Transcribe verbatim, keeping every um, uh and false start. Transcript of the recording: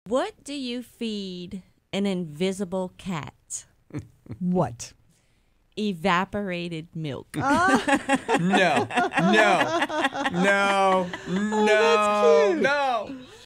What do you feed an invisible cat? What? Evaporated milk. No, no, no, Oh, no, that's cute. no.